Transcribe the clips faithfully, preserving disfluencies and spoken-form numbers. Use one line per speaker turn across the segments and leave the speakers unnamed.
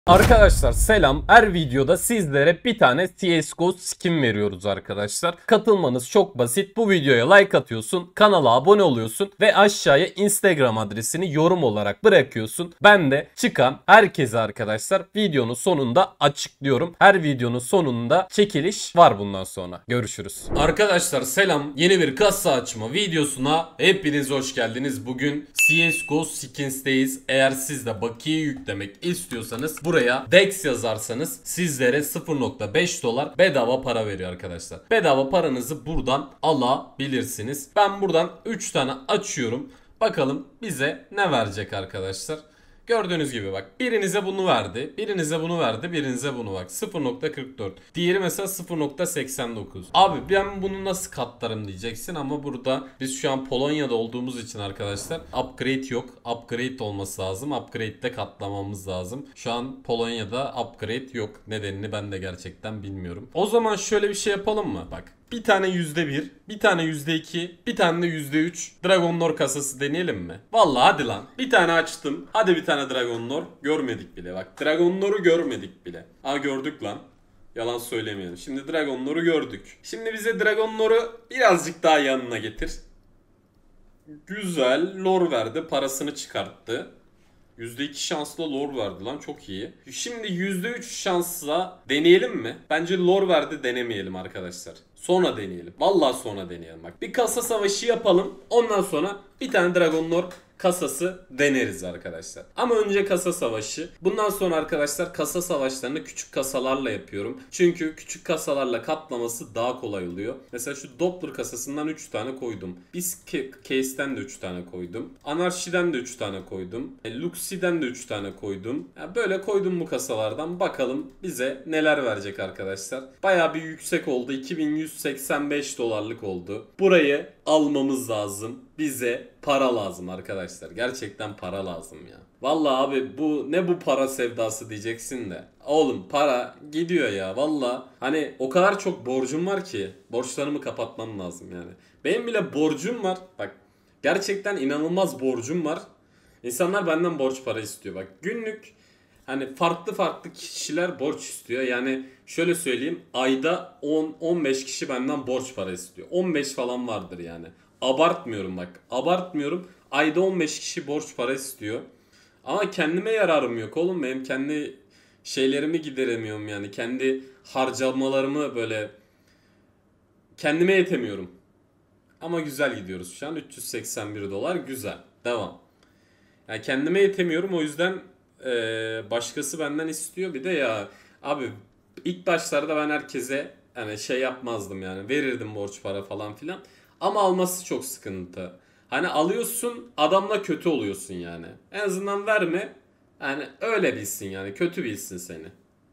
Arkadaşlar selam. Her videoda sizlere bir tane C S G O skin veriyoruz arkadaşlar. Katılmanız çok basit. Bu videoya like atıyorsun, kanala abone oluyorsun ve aşağıya Instagram adresini yorum olarak bırakıyorsun. Ben de çıkan herkese arkadaşlar videonun sonunda açıklıyorum. Her videonun sonunda çekiliş var bundan sonra. Görüşürüz. Arkadaşlar selam. Yeni bir kasa açma videosuna hepiniz hoş geldiniz. Bugün C S G O Skins'teyiz. Eğer siz de bakiye yüklemek istiyorsanız buraya Dex yazarsanız sizlere sıfır nokta beş dolar bedava para veriyor arkadaşlar. Bedava paranızı buradan alabilirsiniz. Ben buradan üç tane açıyorum. Bakalım bize ne verecek arkadaşlar. Gördüğünüz gibi bak, birinize bunu verdi, birinize bunu verdi, birinize bunu bak sıfır nokta kırk dört. Diğeri mesela sıfır nokta seksen dokuz. Abi ben bunu nasıl katlarım diyeceksin ama burada biz şu an Polonya'da olduğumuz için arkadaşlar upgrade yok. Upgrade olması lazım. Upgrade'de katlamamız lazım. Şu an Polonya'da upgrade yok. Nedenini ben de gerçekten bilmiyorum. O zaman şöyle bir şey yapalım mı? Bak. Bir tane yüzde bir, bir tane yüzde iki, bir tane de yüzde üç Dragon Lore kasası deneyelim mi? Vallahi hadi lan. Bir tane açtım. Hadi bir tane Dragon Lore. Görmedik bile bak. Dragon Lore'u görmedik bile. Aa gördük lan. Yalan söylemeyelim. Şimdi Dragon Lore'u gördük. Şimdi bize Dragon Lore'u birazcık daha yanına getir. Güzel. Lore verdi. Parasını çıkarttı. yüzde iki şansla lore verdi lan, çok iyi. Şimdi yüzde üç şansla deneyelim mi? Bence lore verdi, denemeyelim arkadaşlar. Sonra deneyelim. Vallahi sonra deneyelim bak. Bir kasa savaşı yapalım. Ondan sonra bir tane Dragon Lore kasası deneriz arkadaşlar. Ama önce kasa savaşı. Bundan sonra arkadaşlar kasa savaşlarını küçük kasalarla yapıyorum. Çünkü küçük kasalarla katlaması daha kolay oluyor. Mesela şu Doppler kasasından üç tane koydum. Biz Case'den de üç tane koydum. Anarşi'den de üç tane koydum. E, Luxi'den de üç tane koydum. Yani böyle koydum bu kasalardan. Bakalım bize neler verecek arkadaşlar. Bayağı bir yüksek oldu. iki bin yüz seksen beş dolarlık oldu. Burayı almamız lazım. Bize para lazım arkadaşlar. Gerçekten para lazım ya. Vallahi abi bu ne bu para sevdası diyeceksin de. Oğlum para gidiyor ya vallahi. Hani o kadar çok borcum var ki. Borçlarımı kapatmam lazım yani. Benim bile borcum var. Bak gerçekten inanılmaz borcum var. İnsanlar benden borç para istiyor. Bak günlük hani farklı farklı kişiler borç istiyor. Yani şöyle söyleyeyim, ayda on on beş kişi benden borç para istiyor. on beş falan vardır yani. Abartmıyorum bak. Abartmıyorum. Ayda on beş kişi borç para istiyor. Ama kendime yararım yok oğlum. Benim kendi şeylerimi gideremiyorum yani. Kendi harcamalarımı böyle kendime yetemiyorum. Ama güzel gidiyoruz şu an. üç yüz seksen bir dolar güzel. Devam. Yani kendime yetemiyorum, o yüzden ee, başkası benden istiyor. Bir de ya abi ilk başlarda ben herkese hani şey yapmazdım yani, verirdim borç para falan filan. Ama alması çok sıkıntı. Hani alıyorsun adamla kötü oluyorsun yani. En azından verme. Yani öyle bilsin yani, kötü bilsin seni.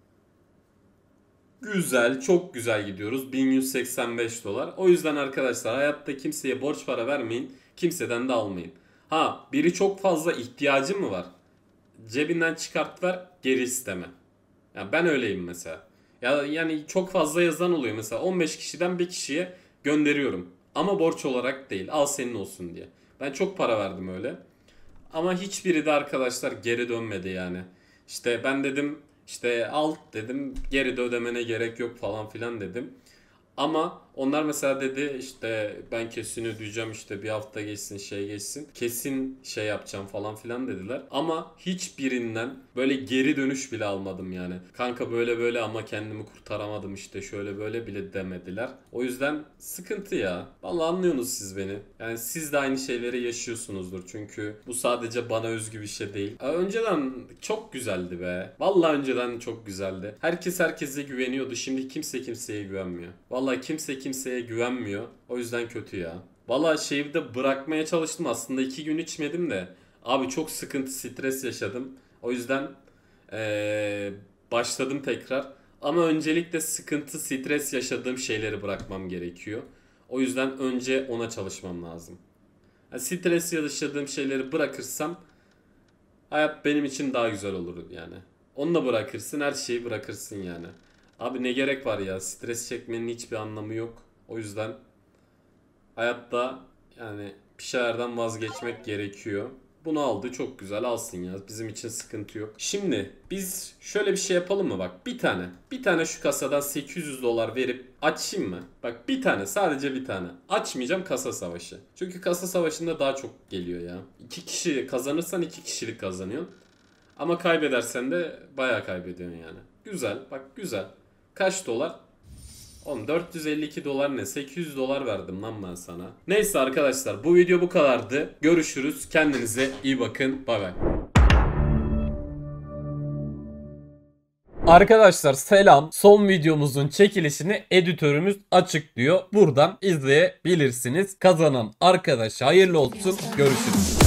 Güzel, çok güzel gidiyoruz. bin yüz seksen beş dolar. O yüzden arkadaşlar hayatta kimseye borç para vermeyin. Kimseden de almayın. Ha biri çok fazla ihtiyacı mı var? Cebinden çıkart ver, geri isteme. Yani ben öyleyim mesela. Ya yani çok fazla yazan oluyor mesela, on beş kişiden bir kişiye gönderiyorum. Ama borç olarak değil, al senin olsun diye. Ben çok para verdim öyle. Ama hiçbiri de arkadaşlar geri dönmedi yani. İşte ben dedim işte al dedim, geri de ödemene gerek yok falan filan dedim. Ama onlar mesela dedi işte ben kesin ödeyeceğim, işte bir hafta geçsin şey geçsin. Kesin şey yapacağım falan filan dediler. Ama hiçbirinden böyle geri dönüş bile almadım yani. Kanka böyle böyle ama kendimi kurtaramadım işte şöyle böyle bile demediler. O yüzden sıkıntı ya. Vallahi anlıyorsunuz siz beni. Yani siz de aynı şeyleri yaşıyorsunuzdur. Çünkü bu sadece bana özgü bir şey değil. Aa, önceden çok güzeldi be. Vallahi önceden çok güzeldi. Herkes herkese güveniyordu. Şimdi kimse kimseye güvenmiyor. Vallahi kimse kimseye güvenmiyor. O yüzden kötü ya. Vallahi şeyi de bırakmaya çalıştım. Aslında iki gün içmedim de. Abi çok sıkıntı, stres yaşadım. O yüzden ee, başladım tekrar. Ama öncelikle sıkıntı, stres yaşadığım şeyleri bırakmam gerekiyor. O yüzden önce ona çalışmam lazım. Yani stres yaşadığım şeyleri bırakırsam hayat benim için daha güzel olur yani. Onu da bırakırsın, her şeyi bırakırsın yani. Abi ne gerek var ya, stres çekmenin hiçbir anlamı yok. O yüzden hayatta yani bir şeylerden vazgeçmek gerekiyor. Bunu aldı, çok güzel, alsın ya, bizim için sıkıntı yok. Şimdi biz şöyle bir şey yapalım mı, bak bir tane bir tane şu kasadan sekiz yüz dolar verip açayım mı? Bak bir tane, sadece bir tane açmayacağım, kasa savaşı. Çünkü kasa savaşında daha çok geliyor ya. İki kişi kazanırsan iki kişilik kazanıyorsun. Ama kaybedersen de bayağı kaybediyorsun yani. Güzel, bak güzel. Kaç dolar? Oğlum dört yüz elli iki dolar ne? sekiz yüz dolar verdim lan ben sana. Neyse arkadaşlar, bu video bu kadardı. Görüşürüz. Kendinize iyi bakın. Bay bay. Arkadaşlar selam. Son videomuzun çekilişini editörümüz açıklıyor. Buradan izleyebilirsiniz. Kazanan arkadaş hayırlı olsun. Görüşürüz.